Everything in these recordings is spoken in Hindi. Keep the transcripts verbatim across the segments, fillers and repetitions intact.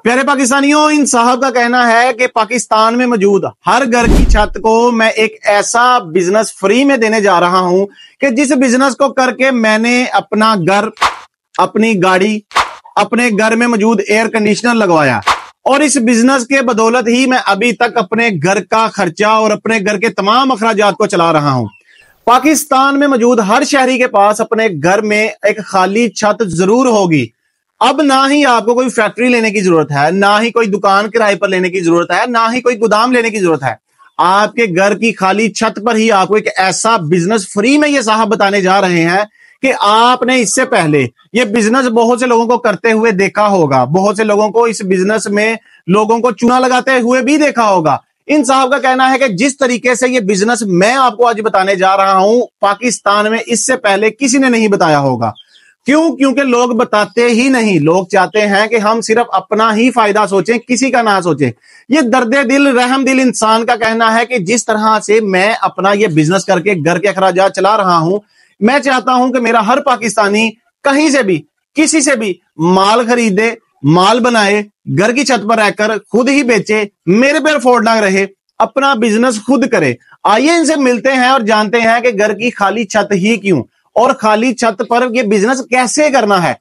प्यारे पाकिस्तानियों, इन साहब का कहना है कि पाकिस्तान में मौजूद हर घर की छत को मैं एक ऐसा बिजनेस फ्री में देने जा रहा हूं कि जिस बिजनेस को करके मैंने अपना घर, अपनी गाड़ी, अपने घर में मौजूद एयर कंडीशनर लगवाया और इस बिजनेस के बदौलत ही मैं अभी तक अपने घर का खर्चा और अपने घर के तमाम अखराजात को चला रहा हूं। पाकिस्तान में मौजूद हर शहरी के पास अपने घर में एक खाली छत जरूर होगी। अब ना ही आपको कोई फैक्ट्री लेने की जरूरत है, ना ही कोई दुकान किराए पर लेने की जरूरत है, ना ही कोई गोदाम लेने की जरूरत है। आपके घर की खाली छत पर ही आपको एक ऐसा बिजनेस फ्री में ये साहब बताने जा रहे हैं कि आपने इससे पहले ये बिजनेस बहुत से लोगों को करते हुए देखा होगा, बहुत से लोगों को इस बिजनेस में लोगों को चूना लगाते हुए भी देखा होगा। इन साहब का कहना है कि जिस तरीके से ये बिजनेस मैं आपको आज बताने जा रहा हूं, पाकिस्तान में इससे पहले किसी ने नहीं बताया होगा। क्यों? क्योंकि लोग बताते ही नहीं। लोग चाहते हैं कि हम सिर्फ अपना ही फायदा सोचें, किसी का ना सोचें। ये दर्दे दिल, रहम दिल इंसान का कहना है कि जिस तरह से मैं अपना ये बिजनेस करके घर के अखराजात चला रहा हूं, मैं चाहता हूं कि मेरा हर पाकिस्तानी कहीं से भी, किसी से भी माल खरीदे, माल बनाए, घर की छत पर रहकर खुद ही बेचे, मेरे पे अफोर्ड ना रहे, अपना बिजनेस खुद करे। आइए इनसे मिलते हैं और जानते हैं कि घर की खाली छत ही क्यों और खाली छत पर ये बिजनेस कैसे करना है।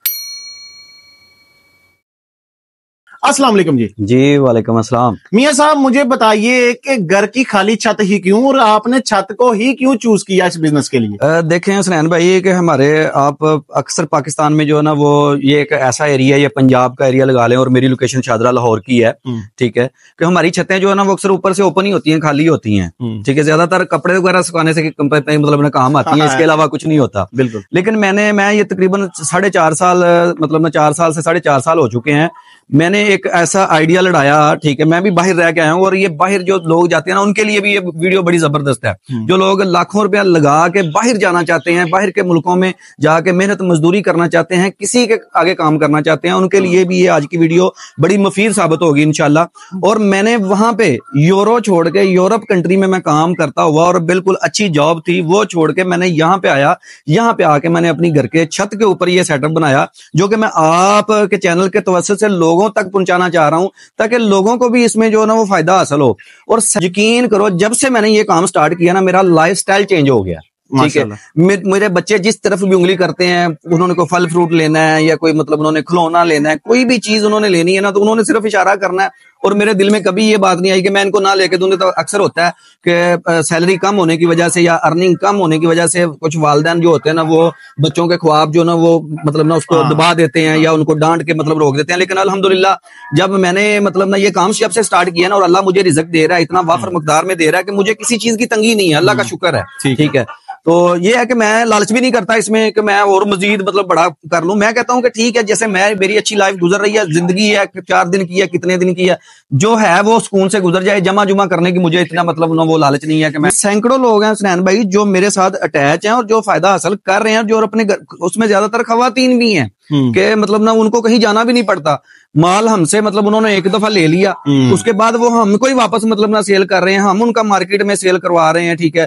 अस्सलाम वालेकुम जी। जी वालेकुम अस्सलाम। मियां साहब, मुझे बताइए कि घर की खाली छत ही क्यों और आपने छत को ही क्यों चूज किया इस बिजनेस के लिए? आ, देखें हुसैन भाई कि हमारे आप अक्सर पाकिस्तान में जो है ना वो ये एक ऐसा एरिया है, ये पंजाब का एरिया लगा लें और मेरी लोकेशन शादरा लाहौर की है, ठीक है, कि हमारी छतें जो है ना वो अक्सर ऊपर से ओपन ही होती हैं, खाली होती हैं, ठीक है, ज्यादातर कपड़े वगैरह सुखाने से मतलब काम आती है, इसके अलावा कुछ नहीं होता। बिल्कुल। लेकिन मैंने मैं ये तकरीबन साढ़े चार साल मतलब चार साल से साढ़े चार साल हो चुके हैं, मैंने एक ऐसा आइडिया लड़ाया, ठीक है, मैं भी बाहर रह के आया हूँ और ये बाहर जो लोग जाते हैं ना उनके लिए भी ये वीडियो बड़ी जबरदस्त है। जो लोग लाखों रुपया लगा के बाहर जाना चाहते हैं, बाहर के मुल्कों में जाके मेहनत मजदूरी करना चाहते हैं, किसी के आगे काम करना चाहते हैं, उनके लिए भी ये आज की वीडियो बड़ी मुफीद साबित होगी इंशाल्लाह। और मैंने वहां पे यूरो छोड़ के, यूरोप कंट्री में मैं काम करता हुआ और बिल्कुल अच्छी जॉब थी, वो छोड़ के मैंने यहाँ पे आया। यहाँ पे आके मैंने अपनी घर के छत के ऊपर ये सेटअप बनाया जो कि मैं आप के चैनल के तवज्जुह से लोगों तक पहुंचाना चाह रहा हूं ताकि लोगों को भी इसमें जो ना वो फायदा हासिल हो। और यकीन करो, जब से मैंने ये काम स्टार्ट किया ना, मेरा लाइफस्टाइल चेंज हो गया, ठीक है। मेरे बच्चे जिस तरफ भी उंगली करते हैं, उन्होंने कोई फल फ्रूट लेना है या कोई मतलब उन्होंने खिलौना लेना है, कोई भी चीज उन्होंने लेनी है ना, तो उन्होंने सिर्फ इशारा करना है और मेरे दिल में कभी ये बात नहीं आई कि मैं इनको ना लेके दूंगी। तो अक्सर होता है कि सैलरी कम होने की वजह से या अर्निंग कम होने की वजह से कुछ वालिदैन जो होते हैं ना वो बच्चों के ख्वाब जो ना वो मतलब ना उसको दबा देते हैं या उनको डांट के मतलब रोक देते हैं। लेकिन अल्हम्दुलिल्लाह जब मैंने मतलब ना ये काम जब से स्टार्ट किया ना और अल्लाह मुझे रिज़्क दे रहा है, इतना वाफर मकदार में दे रहा है कि मुझे किसी चीज की तंगी नहीं है, अल्लाह का शुक्र है, ठीक है। तो ये है कि मैं लालच भी नहीं करता इसमें कि मैं और मजीद मतलब बड़ा कर लूं। मैं कहता हूं कि ठीक है, जैसे मैं मेरी अच्छी लाइफ गुजर रही है, जिंदगी है, चार दिन की है, कितने दिन की है, जो है वो सुकून से गुजर जाए। जमा जुमा करने की मुझे इतना मतलब ना वो लालच नहीं है कि मैं, सैकड़ों लोग हैं हुसैन भाई जो मेरे साथ अटैच हैं और जो फायदा हासिल कर रहे हैं, जो अपने उसमें ज्यादातर खवातीन भी हैं कि मतलब ना उनको कहीं जाना भी नहीं पड़ता। माल हमसे मतलब उन्होंने एक दफा ले लिया, उसके बाद वो हमको ही वापस मतलब ना सेल कर रहे हैं, हम उनका मार्केट में सेल करवा रहे हैं, ठीक है।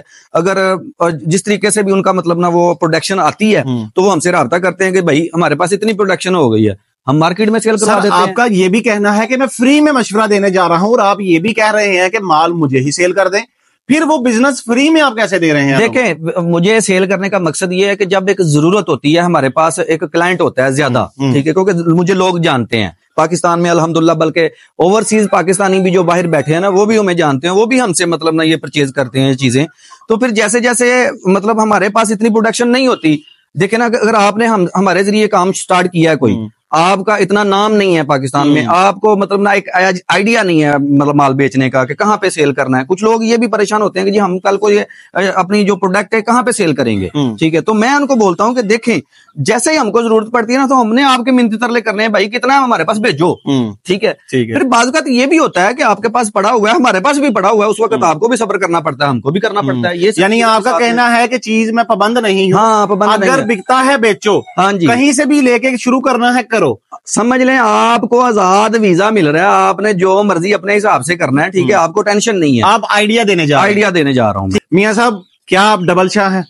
अगर जिस तरीके से भी उनका मतलब ना वो प्रोडक्शन आती है तो वो हमसे राब्ता करते हैं कि भाई हमारे पास इतनी प्रोडक्शन हो गई है, हम मार्केट में सेल करवा देते हैं। आपका ये भी कहना है कि मैं फ्री में मशवरा देने जा रहा हूं और आप ये भी कह रहे हैं कि माल मुझे ही सेल कर दें, फिर वो बिजनेस फ्री में आप कैसे दे रहे हैं? देखें, मुझे सेल करने का मकसद ये है कि जब एक जरूरत होती है, हमारे पास एक क्लाइंट होता है ज्यादा, ठीक है, क्योंकि मुझे लोग जानते हैं पाकिस्तान में अल्हम्दुलिल्लाह, बल्कि ओवरसीज पाकिस्तानी भी जो बाहर बैठे हैं ना वो भी हमें जानते हैं, वो भी हमसे मतलब ना ये परचेज करते हैं चीजें। तो फिर जैसे जैसे मतलब हमारे पास इतनी प्रोडक्शन नहीं होती, देखे ना, अगर आपने हम हमारे जरिए काम स्टार्ट किया है, कोई आपका इतना नाम नहीं है पाकिस्तान में, आपको मतलब ना एक आइडिया नहीं है मतलब माल बेचने का कि कहाँ पे सेल करना है। कुछ लोग ये भी परेशान होते हैं कि जी हम कल को ये अपनी जो प्रोडक्ट है कहाँ पे सेल करेंगे, ठीक है। तो मैं उनको बोलता हूँ कि देखें, जैसे ही हमको जरूरत पड़ती है ना तो हमने आपके मिन्नत तरले करने हैं, भाई कितना है हमारे पास भेजो, ठीक है। फिर बात का ये भी होता है कि आपके पास पड़ा हुआ है, हमारे पास भी पड़ा हुआ है, उस वक्त आपको भी सब्र करना पड़ता है, हमको भी करना पड़ता है। ये यानी आपका कहना है कि चीज में पाबंद नहीं हूं, हाँ पाबंद नहीं, अगर बिकता है बेचो, हाँ जी, कहीं से भी लेके शुरू करना है करो। समझ लें आपको आजाद वीजा मिल रहा है, आपने जो मर्जी अपने हिसाब से करना है, ठीक है, आपको टेंशन नहीं है। आप आइडिया देने जा आइडिया देने जा रहा हूँ। मियां साहब, क्या आप डबल शाह हैं?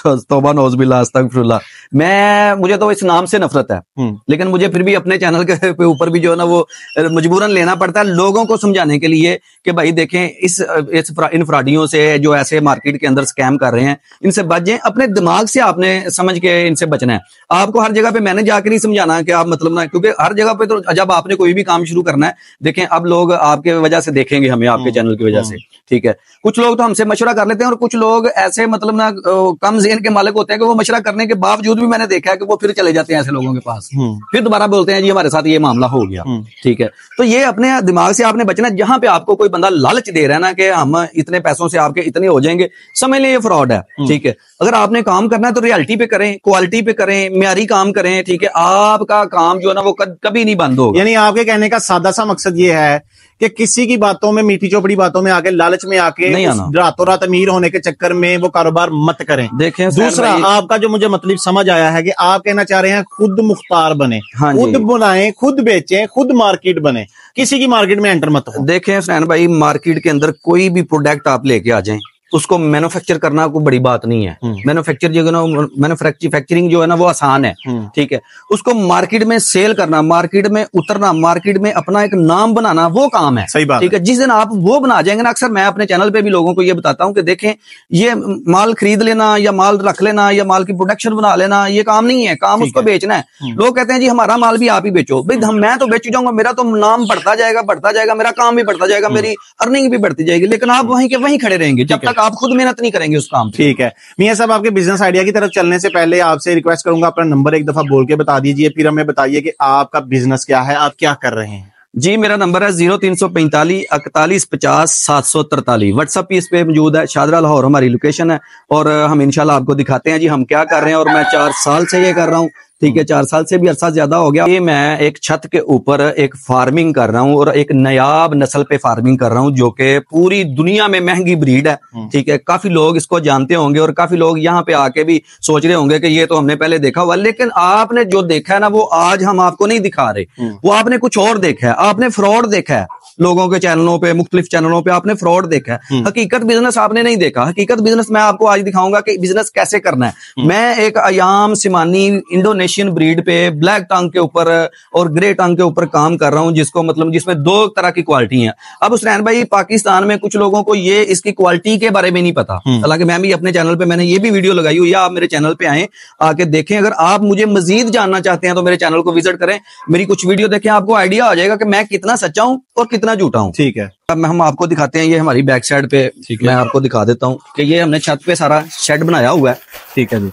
तौबा नौज़ुबिल्लाह अस्तगफिरुल्लाह। मैं मुझे तो इस नाम से नफरत है, लेकिन मुझे फिर भी अपने चैनल के ऊपर भी जो है ना वो मजबूरन लेना पड़ता है लोगों को समझाने के लिए कि भाई देखें इस, इस इन फ्रॉडियों से जो ऐसे मार्केट के अंदर स्कैम कर रहे हैं इनसे बच जाएं। अपने दिमाग से आपने समझ के इनसे बचना है। आपको हर जगह पे मैंने जाके नहीं समझाना कि आप मतलब ना, क्योंकि हर जगह पे तो जब आपने कोई भी काम शुरू करना है, देखें अब लोग आपके वजह से देखेंगे हमें आपके चैनल की वजह से, ठीक है। कुछ लोग तो हमसे मशवरा कर लेते हैं और कुछ लोग ऐसे मतलब ना कम ज़हन के मालिक होते हैं कि वो मशवरा करने के बावजूद भी मैंने देखा है कि वो फिर चले जाते हैं ऐसे लोगों के पास, फिर दोबारा बोलते हैं जी हमारे साथ ये मामला हो गया, ठीक है। तो ये अपने दिमाग से आपने बचना। जहां पे आपको कोई बंदा लालच दे रहा है ना कि हम इतने पैसों से आपके इतने हो जाएंगे, समझ लें ये फ्रॉड है, ठीक है। अगर आपने काम करना है तो रियलिटी पे करें, क्वालिटी पे करें, म्यारी काम करें, ठीक है। आपका काम जो है ना वो कभी नहीं बंद होगा। यानी आपके कहने का सादा सा मकसद ये है कि किसी की बातों में, मीठी चौपड़ी बातों में आके, लालच में आके रातों रात अमीर होने के चक्कर में वो कारोबार मत करें। देखें दूसरा आपका जो मुझे मतलब समझ आया है कि आप कहना चाह रहे हैं खुद मुख्तार बने, हाँ खुद बनाएं, खुद बेचें, खुद मार्केट बने, किसी की मार्केट में एंटर मत हो। देखें हुसैन भाई, मार्केट के अंदर कोई भी प्रोडक्ट आप लेके आ जाएं, उसको मैन्युफैक्चर करना कोई बड़ी बात नहीं है। मैन्युफैक्चर जो है ना, मैन्युफैक्चरिंग जो है ना वो आसान है, ठीक है। उसको मार्केट में सेल करना, मार्केट में उतरना, मार्केट में अपना एक नाम बनाना, वो काम है, सही बात, ठीक है। जिस दिन आप वो बना जाएंगे ना, अक्सर मैं अपने चैनल पे भी लोगों को ये बताता हूं कि देखें ये माल खरीद लेना या माल रख लेना या माल की प्रोडक्शन बना लेना ये काम नहीं है, काम उसको बेचना है। लोग कहते हैं जी हमारा माल भी आप ही बेचो, भाई हम मैं तो बेच जाऊंगा, मेरा तो नाम बढ़ता जाएगा बढ़ता जाएगा, मेरा काम भी बढ़ता जाएगा, मेरी अर्निंग भी बढ़ती जाएगी, लेकिन आप वहीं के वहीं खड़े रहेंगे जब तक आप खुद मेहनत नहीं करेंगे उस काम पे। ठीक है मियां साहब, आपके बिजनेस आइडिया की तरफ चलने से पहले आपसे रिक्वेस्ट करूंगा अपना नंबर एक दफा बोल के बता दीजिए, फिर हमें बताइए कि आपका बिजनेस क्या है, आप क्या कर रहे हैं। जी मेरा नंबर है जीरो तीन सौ पैंतालीस इकतालीस पचास सात सौ तरतालीस। व्हाट्सएप इस पे मौजूद है। शादरा लाहौर हमारी लोकेशन है और हम इंशाल्लाह आपको दिखाते हैं जी हम क्या कर रहे हैं। और मैं चार साल से ये कर रहा हूँ, ठीक है, चार साल से भी अरसा ज्यादा हो गया। ये मैं एक छत के ऊपर एक फार्मिंग कर रहा हूँ और एक नयाब नस्ल पे फार्मिंग कर रहा हूँ जो कि पूरी दुनिया में महंगी ब्रीड है, ठीक है। काफी लोग इसको जानते होंगे और काफी लोग यहाँ पे आके भी सोच रहे होंगे कि ये तो हमने पहले देखा हुआ, लेकिन आपने जो देखा है ना वो आज हम आपको नहीं दिखा रहे, वो आपने कुछ और देखा है, आपने फ्रॉड देखा है लोगों के चैनलों पे, मुख्तलिफ चैनलों पे आपने फ्रॉड देखा है। हकीकत बिजनेस आपने नहीं देखा। हकीकत बिजनेस मैं आपको आज दिखाऊंगा कि बिजनेस कैसे करना है। मैं एक अयाम सिमानी इंडोनेशियन ब्रीड पे ब्लैक टंग के ऊपर और ग्रे टंग के ऊपर काम कर रहा हूं, जिसको मतलब जिसमें दो तरह की क्वालिटी है। अब हुसैन भाई पाकिस्तान में कुछ लोगों को ये इसकी क्वालिटी के बारे में नहीं पता, हालांकि मैं भी अपने चैनल पे मैंने ये भी वीडियो लगाई हुई है, आप मेरे चैनल पे आए आके देखें। अगर आप मुझे मजीद जानना चाहते हैं तो मेरे चैनल को विजिट करें, मेरी कुछ वीडियो देखें, आपको आइडिया आ जाएगा कि मैं कितना सच्चा हूं और कितना झूठा हूं, ठीक है। अब हम आपको दिखाते हैं, ये हमारी बैक साइड पे मैं आपको दिखा देता हूँ कि ये हमने छत पे सारा शेड बनाया हुआ है, ठीक है जी।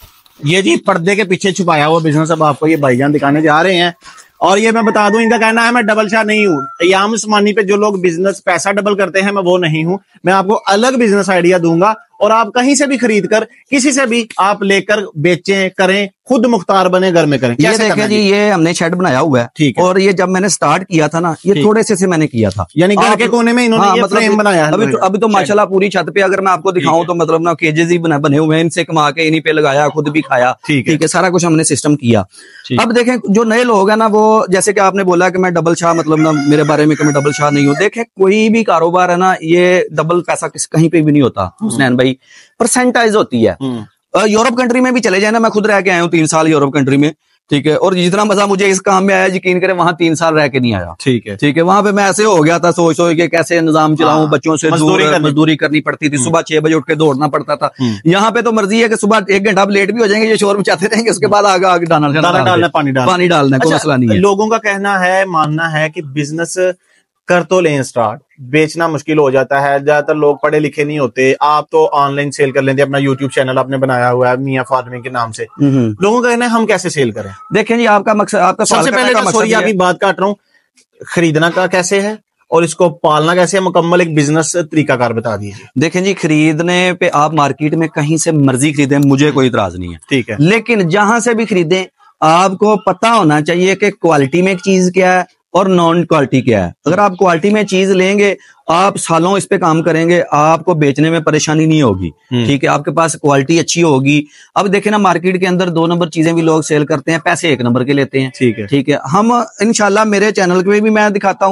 ये जी पर्दे के पीछे छुपाया हुआ बिजनेस अब आपको ये भाईजान दिखाने जा रहे हैं। और ये मैं बता दूं, इनका कहना है मैं डबल शाह नहीं हूँ। अयाम उस्मानी पे जो लोग बिजनेस पैसा डबल करते हैं मैं वो नहीं हूँ। मैं आपको अलग बिजनेस आइडिया दूंगा और आप कहीं से भी खरीद कर किसी से भी आप लेकर बेचें, करें, खुद मुख्तार बने, घर में करें। ये देखें जी, ये हमने शेड बनाया हुआ है, ठीक है। और ये जब मैंने स्टार्ट किया था ना, ये थोड़े से से मैंने किया था, यानी घर के कोने में इन्होंने हाँ, ये मतलब फ्रेम बनाया है। अभी तो अभी तो माशाल्लाह पूरी छत पे अगर मैं आपको दिखाऊं तो मतलब ना केजेस ही बने बने हुए हैं, इनसे कमा के इन्हीं पे लगाया, खुद भी खाया, ठीक है, सारा कुछ हमने सिस्टम किया। अब देखें जो नए लोग हैं ना, वो जैसे कि आपने बोला कि मैं डबल शाह मतलब ना मेरे बारे में कि मैं डबल शाह नहीं हूँ। देखें कोई भी कारोबार है ना, ये डबल पैसा कहीं पे भी नहीं होता हुसैन भाई, परसेंटाइज होती है। यूरोप कंट्री में भी चले जाए ना, मैं खुद रह के आया हूँ तीन साल यूरोप कंट्री में, ठीक है। और जितना मजा मुझे इस काम में आया यकीन करें वहां तीन साल रह के नहीं आया, ठीक है, ठीक है। वहां पे मैं ऐसे हो गया था सोच सोच के कैसे निजाम चलाऊं, बच्चों से दूर मजदूरी करनी पड़ती थी, सुबह छह बजे उठ के दौड़ना पड़ता था। यहाँ पे तो मर्जी है कि सुबह एक घंटा लेट भी हो जाएंगे, ये शोर मचाते रहेंगे, उसके बाद आगे आगे डालना डालना पानी डालना पानी डालना कोई मसला नहीं है। लोगों का कहना है, मानना है कि बिजनेस कर तो लें स्टार्ट, बेचना मुश्किल हो जाता है। ज्यादातर लोग पढ़े लिखे नहीं होते। आप तो ऑनलाइन सेल कर लेते हैं, अपना यूट्यूब चैनल आपने बनाया हुआ है मियां फार्मिंग के नाम से। लोगों का कहना है हम कैसे सेल करें। देखें जी, आपका मकसद, आपका सबसे पहले तो सॉरी आपकी बात काट रहा हूँ, खरीदना का कैसे है और इसको पालना कैसे है, मुकम्मल एक बिजनेस तरीकाकार बता दीजिए। देखें जी, खरीदने पे आप मार्केट में कहीं से मर्जी खरीदें, मुझे कोई इतराज नहीं है, ठीक है। लेकिन जहां से भी खरीदें आपको पता होना चाहिए कि क्वालिटी में एक चीज क्या है और नॉन क्वालिटी क्या है। अगर आप क्वालिटी में चीज लेंगे, आप सालों इस पे काम करेंगे, आपको बेचने में परेशानी नहीं होगी, ठीक है। आपके पास क्वालिटी अच्छी होगी। अब देखें ना, मार्केट के अंदर दो नंबर चीजें भी लोग सेल करते हैं, पैसे एक नंबर के लेते हैं, ठीक है, ठीक है। हम इंशाल्लाह मेरे चैनल पे भी मैं दिखाता हूँ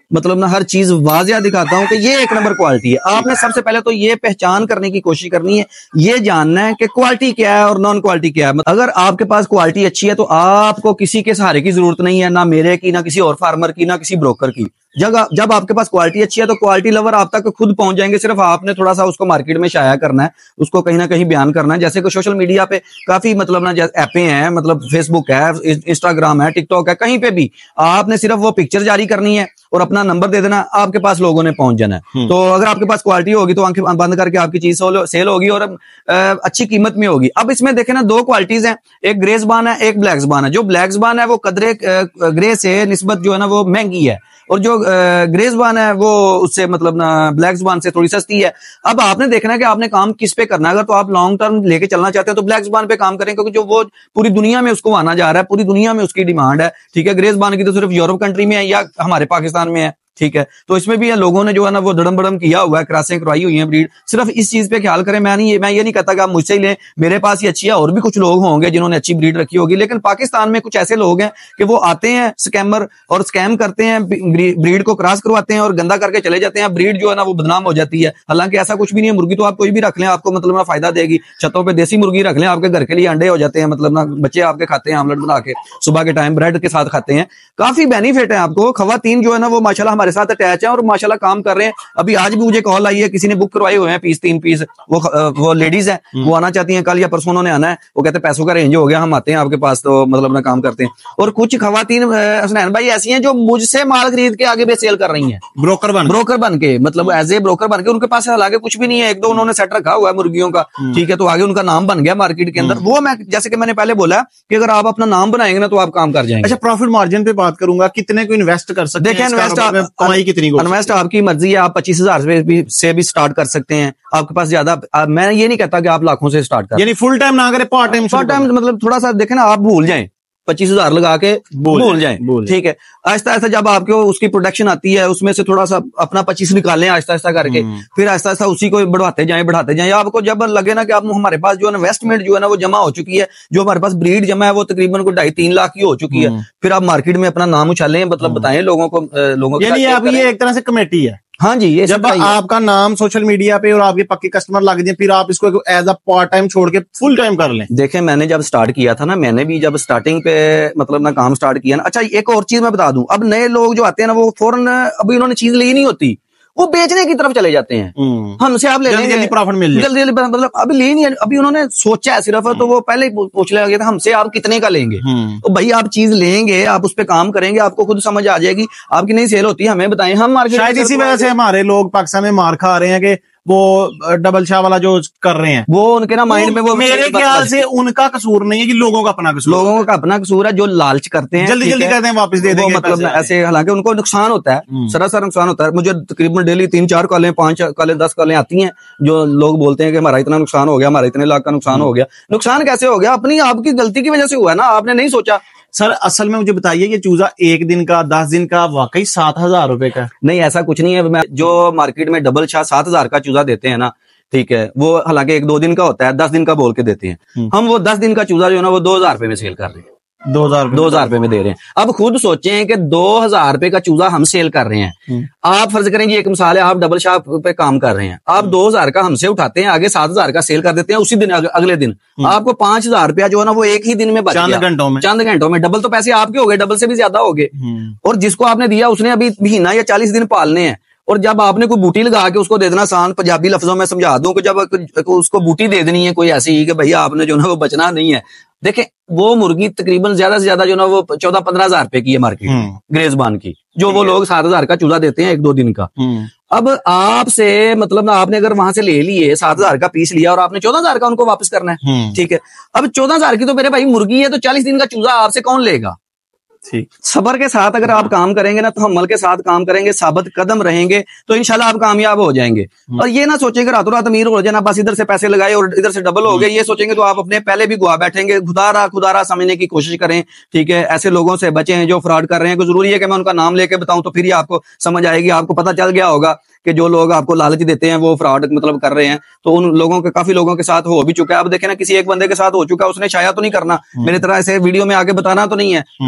मतलब ना हर चीज वाजिया दिखाता हूँ कि ये एक नंबर क्वालिटी है। आपने सबसे पहले तो ये पहचान करने की कोशिश करनी है, ये जानना है कि क्वालिटी क्या है और नॉन क्वालिटी क्या है। अगर आपके पास क्वालिटी अच्छी है तो आपको किसी के सहारे की जरूरत नहीं है, ना मेरे की, ना किसी और फार्मर की, ना किसी ब्रोकर की। जब जब आपके पास क्वालिटी अच्छी है तो क्वालिटी लवर आप तक खुद पहुंच जाएंगे। सिर्फ आपने थोड़ा सा उसको मार्केट में शाया करना है, उसको कहीं ना कहीं बयान करना है। जैसे कि सोशल मीडिया पे काफी मतलब ना ऐपें हैं, मतलब फेसबुक है, इंस्टाग्राम है, टिकटॉक है, कहीं पे भी आपने सिर्फ वो पिक्चर जारी करनी है और अपना नंबर दे देना, आपके पास लोगों ने पहुंच जाना है। तो अगर आपके पास क्वालिटी होगी तो आंखें बंद करके आपकी चीज सेल होगी और अच्छी कीमत में होगी। अब इसमें देखें ना, दो क्वालिटीज हैं, एक ग्रे ज़बान है, एक ब्लैक ज़बान है। जो ब्लैक ज़बान है वो कदरे ग्रे से निस्बत जो है ना वो महंगी है, और जो ग्रे ज़बान है वो उससे मतलब ना ब्लैक ज़बान से थोड़ी सस्ती है। अब आपने देखना है कि आपने काम किस पे करना है। अगर तो आप लॉन्ग टर्म लेके चलना चाहते हैं तो ब्लैक ज़बान पे काम करें, क्योंकि जो वो पूरी दुनिया में उसको आना जा रहा है, पूरी दुनिया में उसकी डिमांड है। ठीक है, ग्रे ज़बान की तो सिर्फ यूरोप कंट्री में है या हमारे पाकिस्तान में है। ठीक है, तो इसमें भी लोगों ने जो है ना वो दड़म बड़म किया हुआ है, क्रॉसिंग करवाई हुई है ब्रीड। सिर्फ इस चीज पे ख्याल करें। मैं नहीं मैं ये नहीं कहता कि आप मुझसे ही लें, मेरे पास ही अच्छी है, और भी कुछ लोग होंगे जिन्होंने अच्छी ब्रीड रखी होगी। लेकिन पाकिस्तान में कुछ ऐसे लोग हैं कि वो आते हैं स्कैमर और स्कैम करते हैं, ब्रीड को क्रॉस करवाते हैं और गंदा करके चले जाते हैं। ब्रीड जो है ना वो बदनाम हो जाती है। हालांकि ऐसा कुछ भी नहीं है। मुर्गी तो आप कोई भी रख लें, आपको मतलब ना फायदा देगी। छतों पर देसी मुर्गी रख लें, आपके घर के लिए अंडे हो जाते हैं, मतलब ना बच्चे आपके खाते हैं, आमलेट बना के सुबह के टाइम ब्रेड के साथ खाते हैं। काफी बेनिफिट है आपको। खवातीन जो है ना वो माशाल्लाह हमारे साथ अटैच है और माशाल्लाह काम कर रहे हैं। अभी आज भी मुझे कॉल आई है, किसी ने बुक करवाए हुए हैं पीस, तीन पीस। वो वो लेडीज है, वो आना चाहती हैं, कल या परसों उन्होंने आना है। वो कहते हैं पैसों का रेंज हो गया, हम आते हैं आपके पास, तो मतलब अपना काम करते हैं। और कुछ खवातीन हसनैन भाई ऐसी हैं जो मुझसे माल खरीद के आगे भी सेल कर रही हैं, ब्रोकर बन ब्रोकर बन के, मतलब एज ए ब्रोकर बन के। उनके पास हालांकि कुछ भी नहीं है, एक दो उन्होंने सेट रखा हुआ है मुर्गियों का। ठीक है, तो आगे उनका नाम बन गया मार्केट के अंदर। वो मैं जैसे कि मैंने पहले बोला कि अगर आप अपना नाम बनाएंगे ना तो आप काम कर जाएंगे। अच्छा, प्रॉफिट मार्जिन पे बात करूंगा, कितने को इन्वेस्ट कर सकते हैं? देखिए, इन्वेस्ट कमाई कितनी को? इन्वेस्ट आपकी मर्जी है। आप पच्चीस हजार से भी, से भी स्टार्ट कर सकते हैं। आपके पास ज्यादा, मैं ये नहीं कहता कि आप लाखों से स्टार्ट करें, यानी फुल टाइम ना करें, पार्ट टाइम। पार्ट टाइम मतलब थोड़ा सा देखें ना, आप भूल जाएं, पच्चीस हजार लगा के भूल जाएं। ठीक है, आहिस्ता आहिस्ता जब आपको उसकी प्रोडक्शन आती है, उसमें से थोड़ा सा अपना पच्चीस निकालें आहिस्ता आहिस्ता करके, फिर आहिस्ता आहिस्ता उसी को बढ़ाते जाएं बढ़ाते जाएं। आपको जब लगे ना कि आप हमारे पास जो इन्वेस्टमेंट जो है ना वो जमा हो चुकी है, जो हमारे पास ब्रीड जमा है वो तकरीबन को ढाई तीन लाख की हो चुकी है, फिर आप मार्केट में अपना नाम उछालें, मतलब बताएं लोगों को। लोगों यानी आप ये एक तरह से कमेटी है। हाँ जी, ये जब आपका नाम सोशल मीडिया पे और आपके पक्के कस्टमर लग जाए, फिर आप इसको एज अ पार्ट टाइम छोड़ के फुल टाइम कर लें। देखें, मैंने जब स्टार्ट किया था ना, मैंने भी जब स्टार्टिंग पे मतलब ना काम स्टार्ट किया ना। अच्छा, एक और चीज मैं बता दूं, अब नए लोग जो आते हैं ना वो फौरन अभी उन्होंने चीज ली नहीं होती, वो बेचने की तरफ चले जाते हैं। हमसे आप ले लेंगे, जल्दी प्रॉफिट मिल जाए, जल्दी जल्दी, मतलब अभी ले नहीं, अभी उन्होंने सोचा है सिर्फ, तो वो पहले ही पूछ लिया था हमसे आप कितने का लेंगे। तो भाई आप चीज लेंगे, आप उस पर काम करेंगे, आपको खुद समझ आ जाएगी। आपकी नहीं सेल होती, हमें बताएं, हम मार्केट। शायद इसी वजह से हमारे लोग पाकिस्तान में मार खा रहे हैं कि वो डबल शाह वाला जो कर रहे हैं, वो उनके ना माइंड में, वो मेरे ख्याल से उनका कसूर नहीं है कि लोगों का अपना कसूर, लोगों का अपना कसूर है। जो लालच करते हैं, जल्दी जल्दी कहते हैं वापस दे देंगे, मतलब ऐसे, हालांकि उनको नुकसान होता है, सरासर नुकसान होता है। मुझे तकरीबन डेली तीन चार कॉलें, पांच कॉलें, दस कॉलें आती हैं जो लोग बोलते हैं कि हमारा इतना नुकसान हो गया, हमारा इतने लाख का नुकसान हो गया। नुकसान कैसे हो गया? अपनी आपकी गलती की वजह से हुआ है ना, आपने नहीं सोचा। सर असल में मुझे बताइए, ये चूजा एक दिन का, दस दिन का, वाकई सात हजार रुपए का? नहीं, ऐसा कुछ नहीं है। जो मार्केट में डबल शाह सात हजार का चूजा देते हैं ना, ठीक है, वो हालांकि एक दो दिन का होता है, दस दिन का बोल के देते हैं। हम वो दस दिन का चूजा जो है ना वो दो हजार रुपए में सेल कर रहे हैं, दो हजार दो हजार रुपए में दे रहे हैं। अब खुद सोचें कि दो हजार रुपए का चूजा हम सेल कर रहे हैं। आप फर्ज करें, एक मिसाल है, आप डबल शाह पे काम कर रहे हैं, आप दो हजार का हमसे उठाते हैं, आगे सात हजार का सेल कर देते हैं उसी दिन, अगले दिन आपको पांच हजार रुपया जो है ना वो एक ही दिन में बच गया, चंद घंटों में, चंद घंटों में डबल तो पैसे आपके हो गए, डबल से भी ज्यादा हो गए। और जिसको आपने दिया उसने अभी महीना या चालीस दिन पालने हैं, और जब आपने कोई बूटी लगा के उसको दे देना, आसान पंजाबी लफ्जों में समझा दूं कि जब उसको बूटी दे देनी है कोई ऐसी कि भैया आपने जो ना वो बचना नहीं है। देखें, वो मुर्गी तकरीबन ज्यादा से ज्यादा जो ना वो चौदह पंद्रह हजार रुपए की है मार्केट में, ग्रे ज़बान की, जो वो लोग सात हजार का चूजा देते हैं एक दो दिन का। अब आपसे मतलब ना, आपने अगर वहां से ले लिए सात हजार का पीस लिया और आपने चौदह हजार का उनको वापस करना है, ठीक है। अब चौदह हजार की तो मेरे भाई मुर्गी है, तो चालीस दिन का चूजा आपसे कौन लेगा? ठीक, सबर के साथ अगर आप काम करेंगे ना, तो हम अमल के साथ काम करेंगे, साबित कदम रहेंगे, तो इंशाल्लाह आप कामयाब हो जाएंगे। और ये ना सोचेंगे रातों रात अमीर हो जाना, बस इधर से पैसे लगाए और इधर से डबल हो गए, ये सोचेंगे तो आप अपने पहले भी गुआ बैठेंगे। खुदारा खुदारा समझने की कोशिश करें, ठीक है। ऐसे लोगों से बचें जो फ्रॉड कर रहे हैं। कोई जरूरी है कि मैं उनका नाम लेके बताऊं तो फिर ही आपको समझ आएगी। आपको पता चल गया होगा कि जो लोग आपको लालच देते हैं वो फ्रॉड मतलब कर रहे हैं, तो उन लोगों के काफी लोगों के साथ हो भी चुका है। अब देखें ना, किसी एक बंदे के साथ हो चुका है, उसने शाया तो नहीं करना, मेरी तरह ऐसे वीडियो में आगे बताना तो नहीं है। अब किसी को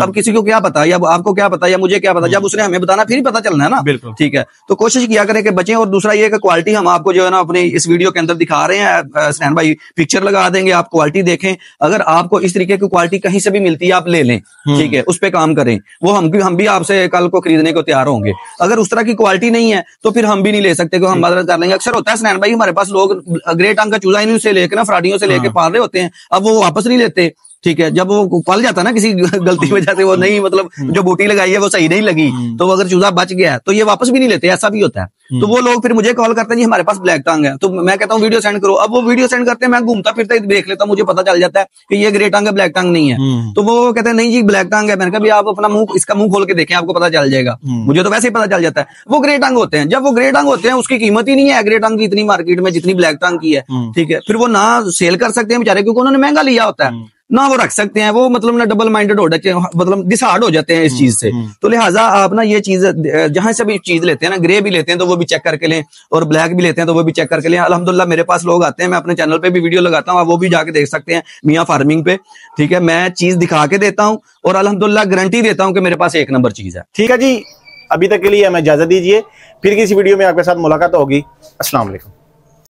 क्या पता, या आपको क्या पता, या मुझे क्या पता, जब उसने हमें बताना फिर ही पता चलना है ना। बिल्कुल ठीक है, तो कोशिश किया करें कि बचें। और दूसरा ये कि क्वालिटी हम आपको जो है ना अपने इस वीडियो के अंदर दिखा रहे हैं, स्नैन भाई पिक्चर लगा देंगे, आप क्वालिटी देखें। अगर आपको इस तरीके की क्वालिटी कहीं से भी मिलती है आप ले लें, ठीक है, उस पर काम करें। वो हम भी हम भी आपसे कल को खरीदने को तैयार होंगे। अगर उस तरह की क्वालिटी नहीं है तो फिर हम भी नहीं ले सकते, हम मदद कर लेंगे। अक्सर होता है स्नैन भाई, हमारे पास लोग ग्रेट अंक का चूजा इन्हीं से लेकर ना फ्राडियों से लेके पाल रहे होते हैं, अब वो वापस नहीं लेते। ठीक है, जब वो पल जाता है ना किसी गलती की वजह से, वो नहीं मतलब जो बूटी लगाई है वो सही नहीं लगी, तो अगर चूजा बच गया है तो ये वापस भी नहीं लेते, ऐसा भी होता है। तो वो लोग फिर मुझे कॉल करते हैं, जी हमारे पास ब्लैक टंग है, तो मैं कहता हूँ वीडियो सेंड करो। अब वो वीडियो सेंड करते हैं, मैं घूमता फिरता ही देख लेता हूँ, मुझे पता चल जाता है कि ये ग्रे टंग है, ब्लैक टंग नहीं है। तो वो कहते हैं नहीं जी ब्लैक टंग है। मैंने कहा भी आप अपना मुंह, इसका मुंह खोल के देखें, आपको पता चल जाएगा। मुझे तो वैसे ही पता चल जाता है वो ग्रे टंग होते हैं। जब वो ग्रे टंग होते हैं उसकी कीमत ही नहीं है ग्रे टंग की इतनी मार्केट में जितनी ब्लैक टंग की है। ठीक है, फिर वो ना सेल कर सकते हैं बेचारे, क्योंकि उन्होंने महंगा लिया होता है, ना वो रख सकते हैं। वो मतलब ना डबल माइंडेड हो जाते हैं, मतलब डिसहार्ड हो जाते हैं इस चीज से। तो लिहाजा आप ना ये चीज जहां से भी चीज लेते हैं ना, ग्रे भी लेते हैं तो वो भी चेक करके लें, और ब्लैक भी लेते हैं तो वो भी चेक करके लें। अल्हम्दुलिल्लाह मेरे पास लोग आते हैं, मैं अपने चैनल पे भी वीडियो लगाता हूँ, आप वो भी जाके देख सकते हैं मियां फार्मिंग पे। ठीक है, मैं चीज दिखा के देता हूँ और अल्हम्दुलिल्लाह गारंटी देता हूँ कि मेरे पास एक नंबर चीज है। ठीक है जी, अभी तक के लिए हमें इजाजत दीजिए, फिर किसी वीडियो में आपके साथ मुलाकात होगी। अस्सलाम वालेकुम।